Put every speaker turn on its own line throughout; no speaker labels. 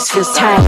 just feels tight.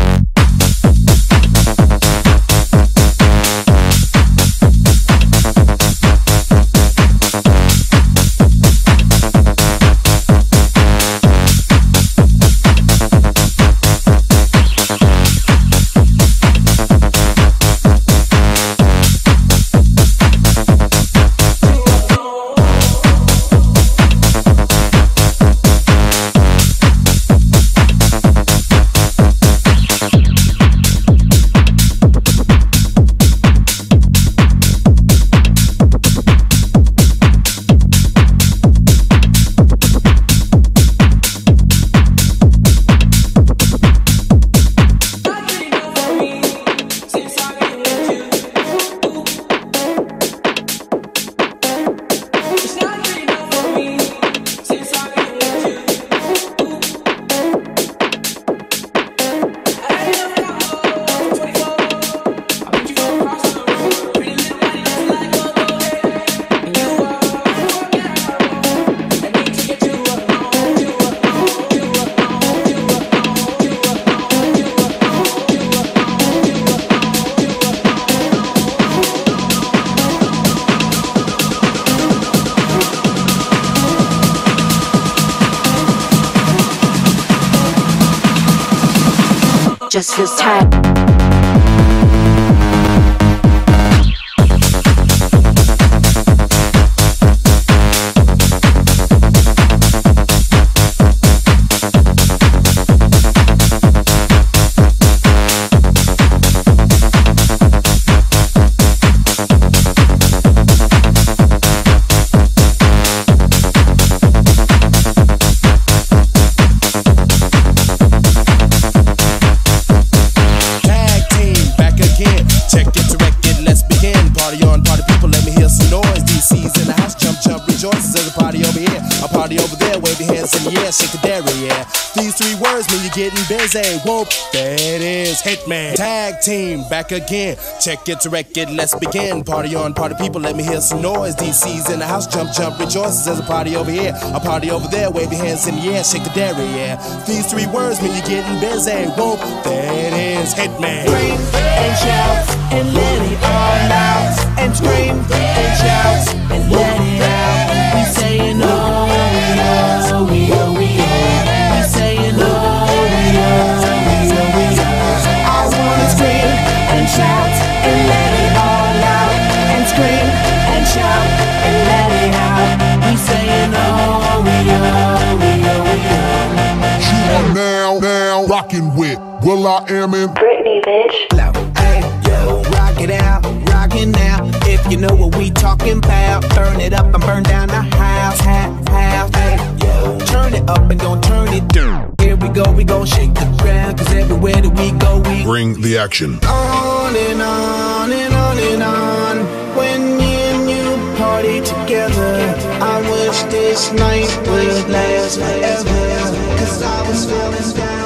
Just feels tight. Shake the dairy, yeah. These three words mean you're getting busy. Whoop, there it is, Hitman. Tag team, back again. Check it to wreck it, let's begin. Party on, party people, let me hear some noise. DC's in the house, jump, jump, rejoices. There's a party over here, a party over there. Wave your hands in the air, shake the dairy, yeah. These three words mean you're getting busy. Whoop, there it is, Hitman.
Scream and shout and let it all out. And scream and shout and let it out. We saying oh, we oh, we oh, we oh. We saying oh, we oh, we oh, we oh. I wanna scream and shout and let it all out. And scream and shout and let it out. We saying oh, we oh, we oh, we oh.
You are now rocking with will.i.am and
Britney, bitch.
Hey, yo, rock it out, rockin' now. If you know what we talking about, burn it up and burn down the house, hey, yo, turn it up and don't turn it down. Here we gon' shake the ground, cause everywhere that we go, we
bring the action.
On and on and on and on. When me and you party together, I wish this night would last forever, cause I was feeling down.